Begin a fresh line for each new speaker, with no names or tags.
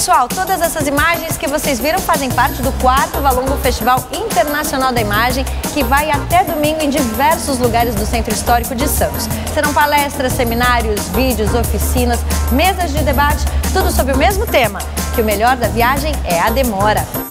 Pessoal, todas essas imagens que vocês viram fazem parte do 4º Valongo Festival Internacional da Imagem, que vai até domingo em diversos lugares do Centro Histórico de Santos. Serão palestras, seminários, vídeos, oficinas, mesas de debate, tudo sobre o mesmo tema, que o melhor da viagem é a demora.